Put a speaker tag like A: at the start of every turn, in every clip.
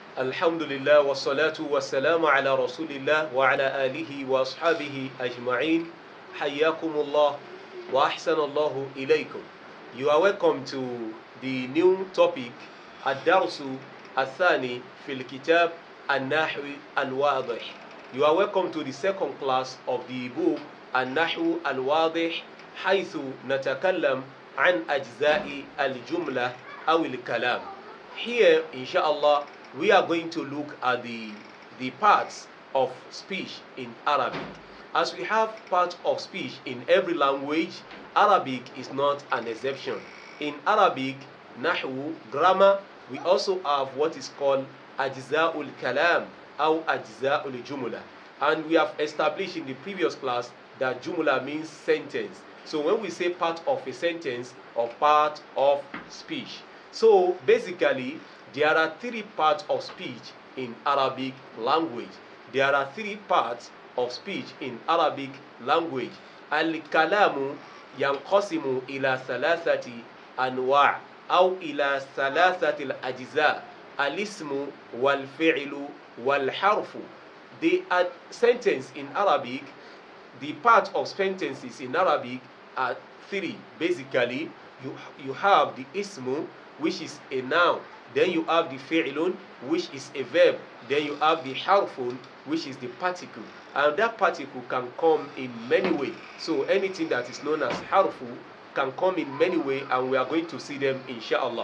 A: Alhamdulillah wa salatu wa salamu ala rasulillah wa ala alihi wa ashabihi ajma'in. Hayyakumullah wa ahsanallahu ilaykum. You are welcome to the new topic Ad-Darsu Athani fil Kitab An-Nahwi Al-Wadih. You are welcome to the second class of the book An-Nahwu Al-Wadih حيث نتكلم عن أجزاء الجملة أو الكلام. Here, inshallah, we are going to look at the parts of speech in Arabic. As we have parts of speech in every language, Arabic is not an exception. In Arabic, Nahwu, grammar, we also have what is called Ajza'ul Kalam or Ajza'ul Jumla. And we have established in the previous class that Jumla means sentence. So when we say part of a sentence or part of speech, so basically there are three parts of speech in Arabic language. There are three parts of speech in Arabic language. Al-kalamu yanqasimu ila thalathati anwa' أو إلى ثلاثة الأجزاء الاسم والفعل والحرف. The sentence in Arabic, the part of sentences in Arabic are three. Basically, you have the ismu, which is a noun. Then you have the fi'lun, which is a verb. Then you have the harfun, which is the particle. And that particle can come in many ways. So anything that is known as harfu can come in many ways, and we are going to see them inshallah.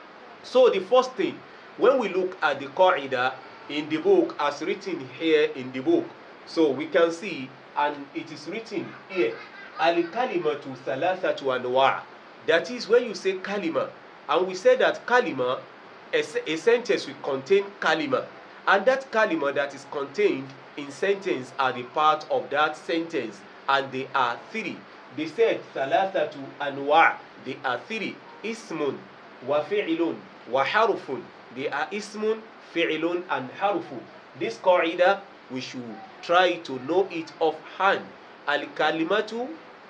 A: So the first thing, when we look at the qaida in the book as written here in the book, so we can see, and it is written here, al-kalimatu thalathatu anwa'. That is when you say kalima, and we say that kalima, a sentence will contain kalima, and that kalima that is contained in sentence are the part of that sentence, and they are three. They said thalathatu anwa', they are three: ismun wa fi'lun wa harfun. They are ismun, fi'lun, and harfun. This qaida we should try to know it offhand. Al-kalimatu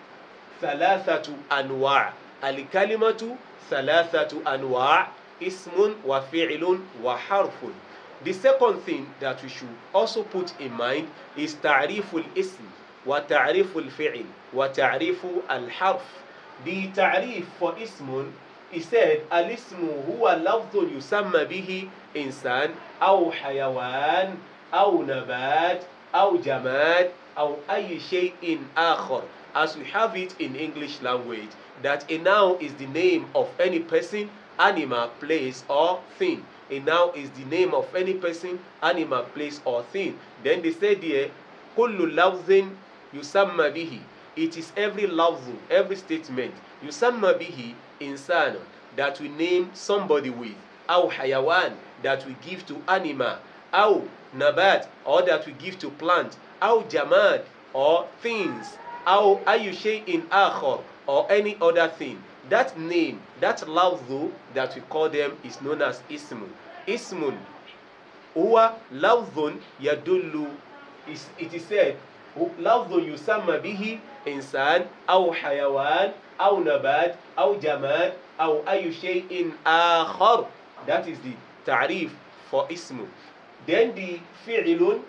A: thalathatu anwa'. Al-kalimatu thalathatu anwa', ismun wa fi'lun wa harfun. The second thing that we should also put in mind is ta'riful ism wa ta'riful fi'l wa ta'rifu al-harf. The ta'rif for ismun, he said al-ismu huwa lafdhun yusamma bihi insan aw hayawan aw nabat aw jamad aw ayy shay'in akhar. As we have it in English language, that a noun is the name of any person, animal, place, or thing. A noun is the name of any person, animal, place, or thing. Then they said here, kullu lafzin yusamma bihi. It is every lafzu, every statement, yusamma bihi insan, that we name somebody with, aw hayawan, that we give to animal, aw nabat, or that we give to plant, aw jamad, or things, aw ayyu shay'in akhar, or any other thing. That name, that lafzu that we call them is known as ismun. Ismun huwa lafzun yadullu, it is said, lafzun yusamma bihi insan aw hayawan aw nabat aw jamad aw ayyu shay'in akhar. That is the ta'rif for ismun. Then the fi'lun,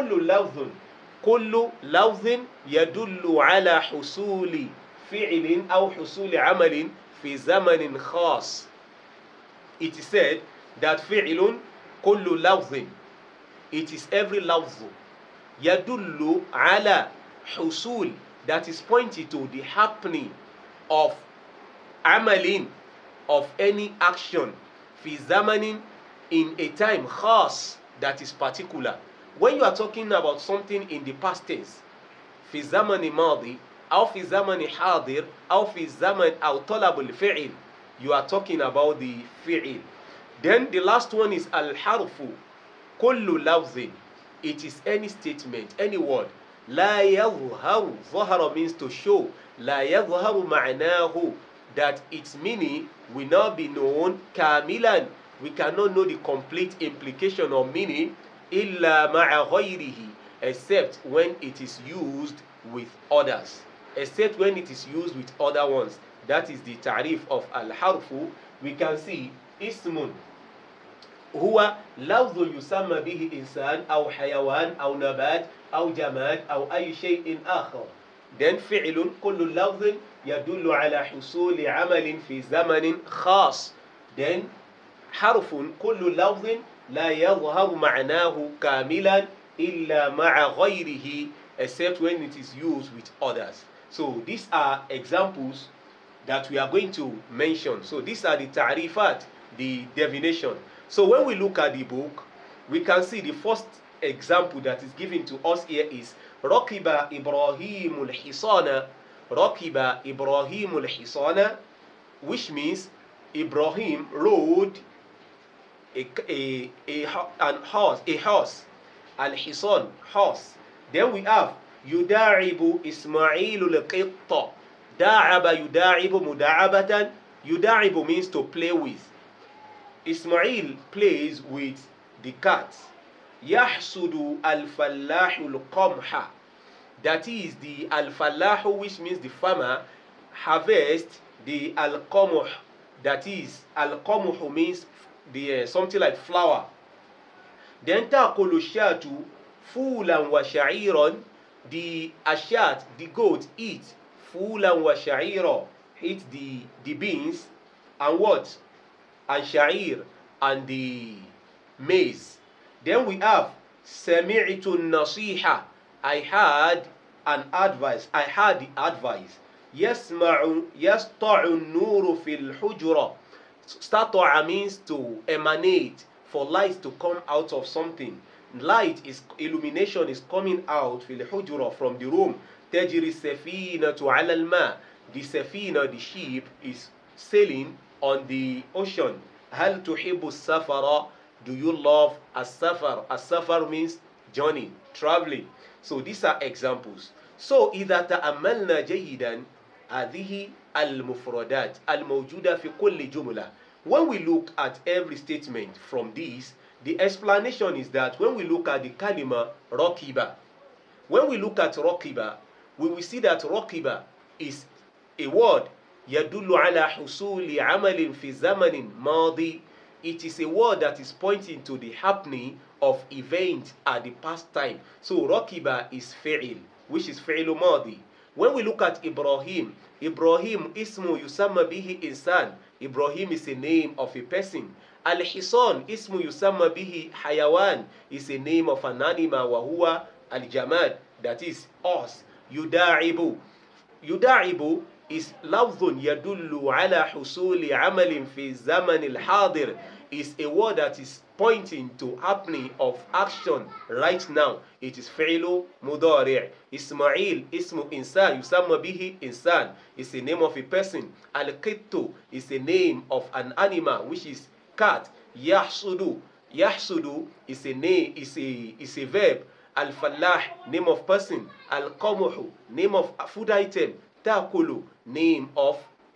A: kullu lafzin yadullu ala husuli fi'lin aw husuli amalin fi zamanin khas. It is said that fi'lun kullu lafzin, it is every lafzu, yadullu ala husul, that is pointing to the happening of amalin, of any action, fi zamanin, in a time, khas, that is particular. When you are talking about something in the past tense, fi zamani madi aw fi zamani hadir aw fi zaman aw talab al-fi'l, you are talking about the fi'l. Then the last one is al-harfu, kullu lafzin, it is any statement, any word, la yadhharu, dhahara means to show, la yadhharu ma'nahu, that its meaning will not be known kamilan, we cannot know the complete implication or meaning, illa ma'a ghayrihi, except when it is used with others, except when it is used with other ones. That is the ta'rif of al-harfu. We can see ismun, هو لفظ يسمى به إنسان أو حيوان أو نبات أو جماد أو أي شيء آخر. then فعل كل لفظ يدل على حصول عمل في زمن خاص. then حرف كل لفظ لا يظهر معناه كاملا إلا مع غيره except when it is used with others. So these are examples that we are going to mention. So these are the ta'rifat, the definition. So when we look at the book, we can see the first example that is given to us here is Rakiba Ibrahim al-Hisana. Rakiba Ibrahim al-Hisana, which means Ibrahim rode an horse, al-Hisan, horse. Then we have Yuda'ibu Ismailu al-Qitta. Da'aba yuda'ibu muda'abatan. Yuda'ibu means to play with. Ismail plays with the cat. Yahsudu al-fallahu al-qamha. That is the al-fallahu, which means the farmer, harvest the al-qamuh. That is, al-qamuh means the something like flour. Then ta'kulu shatu fulan wa sha'iran. The ashat, the goat, eat fulan wa sha'ira, eat the beans and what? And sha'ir, and the maize. Then we have sami'tu nasiha. I had an advice. I had the advice. Yasma'u yasta'u nuru fil hujra. Stata'a means to emanate, for light to come out of something. Light is illumination is coming out fil hujra, from the room. Tajri safinatu ala al-ma. The safina, the ship, is sailing on the ocean. Hal tuhibbu safara. Do you love as-safar? As-safar means journey, traveling. So these are examples. So إذا تأملنا جيدا هذه المفردات الموجودة في كل جملة. When we look at every statement from this, the explanation is that when we look at the kalima rakiba, when we look at rakiba, we will see that rakiba is a word يدل على حصول عمل في زمن ماضي. It is a word that is pointing to the happening of event at the past time. So rakiba is fi'il, which is fi'il madi. When we look at Ibrahim, Ibrahim ismu yusamma bihi insan. Ibrahim is a name of a person. Al-Hisan ismu yusamma bihi hayawan, is a name of an animal. Wa huwa al-jamad, that is us. Yuda'ibu. Yuda'ibu is lafzun yadullu ala husuli amalin fi zaman al-hadir, is a word that is pointing to happening of action right now. It is fi'lu mudari'. Ismail ismu insan yusamma bihi insan, is a name of a person. Al-qittu is a name of an animal, which is cat. Yahsudu, yahsudu is a name, is a verb. Al-fallah, name of person. Al-qamuhu, name of food item. Ta'kulu, name of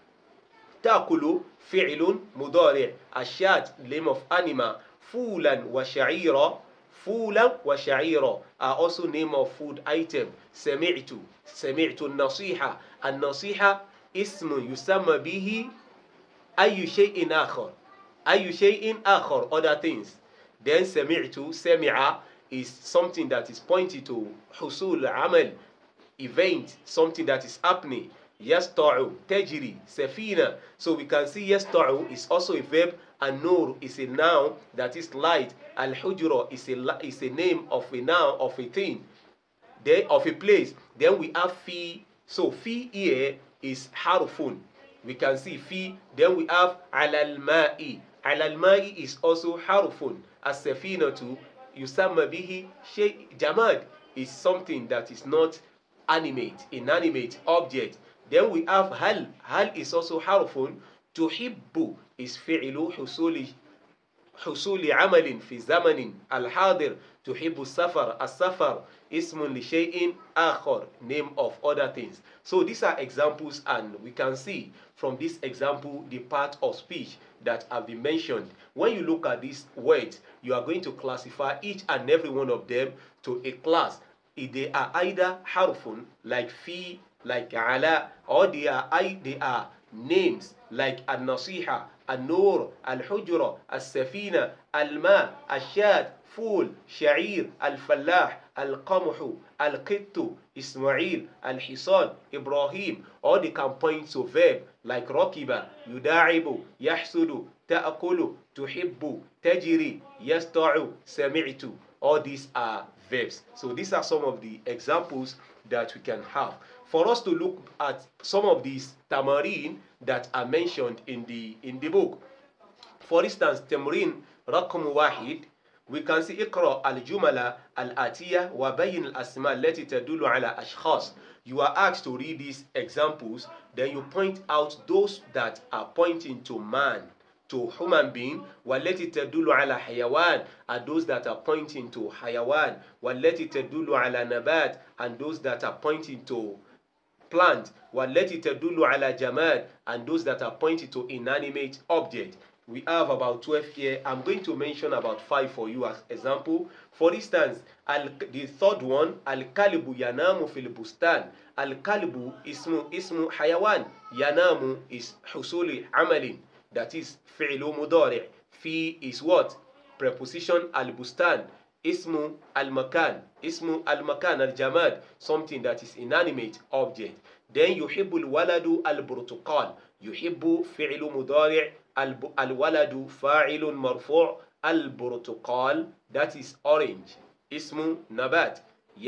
A: ta'kulu, fi'lun mudari'. Ashat, name of animal. Fulan wa sha'ira, fulan wa sha'ira are also name of food item. Sami'tu, sami'tu nasiha. An-nasiha ismun yusamma bihi ayyu shay'in akhar. Ayyu shay'in akhar, other things. Then sami'tu, sami'a is something that is pointing to husul amal, event, something that is happening. Yasta'u, tajri, safina. So we can see yasta'u is also a verb, and nur is a noun, that is light. Al-hujra is a name of a noun, of a thing, of a place. Then we have fi. So fi here is harfun. We can see fi. Then we have al-ma'i. Al-ma'i is also harfun. As-safinatu yusamma bihi shay. Jamad is something that is not animate, inanimate object. Then we have hal. Hal is also harfun. Tuhibbu is fi'lu حصول عمل في زمن الحاضر. تحب السفر. السفر اسم لشيء آخر, name of other things. So these are examples, and we can see from this example the part of speech that have been mentioned. When you look at these words, you are going to classify each and every one of them to a class. They are either harfun, like fi, like ala, or they are names like an-nasiha, النور، الحجرة، السفينة، الماء، الشاة، فول، شعير، الفلاح، القمح، القط، Ismail, الحصان, Ibrahim. Or they can point to verb like ركب, يداعب, يحسد, تأكل, تحب, تجري, يستع, سمعت. All these are verbs. So these are some of the examples that we can have. For us to look at some of these tamarin that are mentioned in the book. For instance, تمرين رقم واحد, we can see اقرأ الجمل الآتية وبين الأسماء التي تدل على أشخاص. You are asked to read these examples, then you point out those that are pointing to man, to human being. والتي تدل على حيوان, and those that are pointing to حيوان. والتي تدل على نبات, and those that are pointing to plant. والتي تدل على جماد, and those that are pointing to inanimate object. We have about 12 here. I'm going to mention about 5 for you as example. For instance, the third one, al-kalibu yanamu fil bustan. Al-kalibu ismu hayawan. Yanamu is husuli amalin. That is fi'lu mudari'. Fi is what? Preposition al-bustan. Ismu al-makan. Ismu al-makan al-jamad. Something that is inanimate object. Then yuhibbu al-waladu al-burtuqal. Yuhibbu fi'lu mudari'. الولد فاعل مرفوع. البرتقال, that is orange. اسم نبات.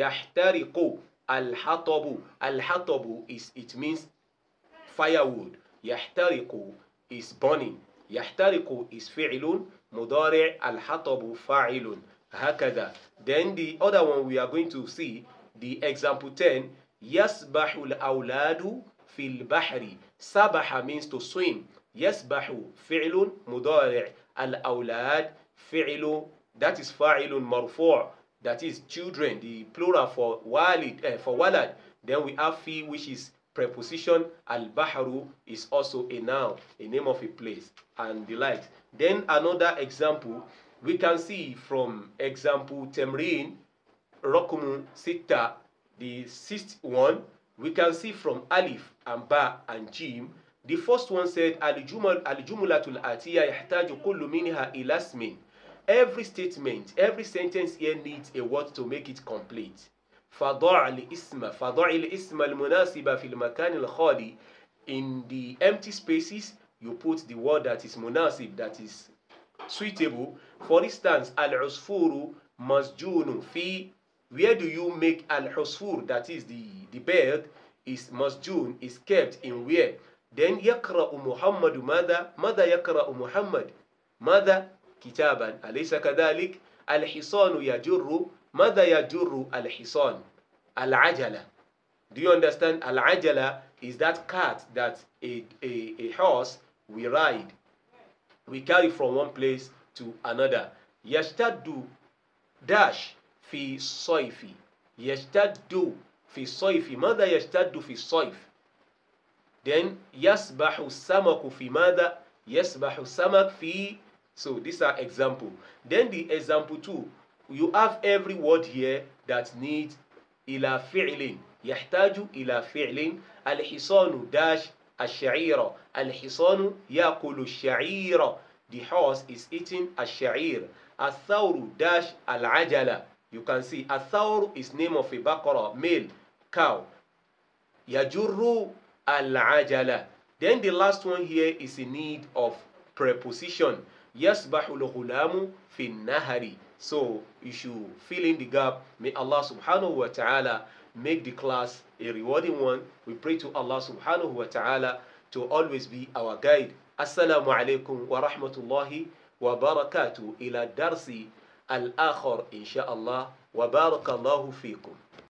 A: يحترق الحطب. الحطب is, it means firewood. يحترق is burning. يحترق is فعل مضارع. الحطب فاعل. هكذا. Then the other one we are going to see, the example 10. يسبح الأولاد في البحر. سبح means to swim. يسبح فعل مضارع. الأولاد فعل, that is فاعل مرفوع, that is children, the plural for walid, for walad. Then we have fi, which is preposition. Al-bahru is also a noun, a name of a place, and the like. Then another example we can see from example temrin رقم ستة, the sixth one. We can see from alif and ba and jim. The first one said al-jumlatul atiya yahtaju kullu minha ila ismin. Every statement, every sentence here needs a word to make it complete. فضع الاسم المناسب في المكان الخالي. In the empty spaces, you put the word that is munasib, that is suitable. For instance, al-usfuru masjunu fi. Where do you make al-usfur, that is the bird, is masjun, is kept in where? Then يقرأ محمد ماذا؟ ماذا يقرأ محمد؟ ماذا؟ كتابا. أليس كذلك؟ الحصان يجر. ماذا يجر الحصان؟ العجلة. Do you understand? العجلة is that cart that a horse we ride, we carry from one place to another. يشتد dash في الصيف. يشتد في الصيف. ماذا يشتد في الصيف؟ Then يسبح السمك في ماذا؟ يسبح السمك في. So these are example. Then the example 2, you have every word here that needs إلى فعل. يحتاج إلى فعل. الحصان dash الشعير. الحصان يأكل الشعير. The horse is eating الشعير. الثور dash العجلة. You can see الثور is name of a baqarah, male cow. يجر العجلة. Then the last one here is in need of preposition. يسبح الغلام في النهر. So you should fill in the gap. May Allah subhanahu wa ta'ala make the class a rewarding one. We pray to Allah subhanahu wa ta'ala to always be our guide. Assalamu alaikum wa rahmatullahi wa barakatuh. Ila darsi al-akhar inshallah. Wa barakallahu fikum.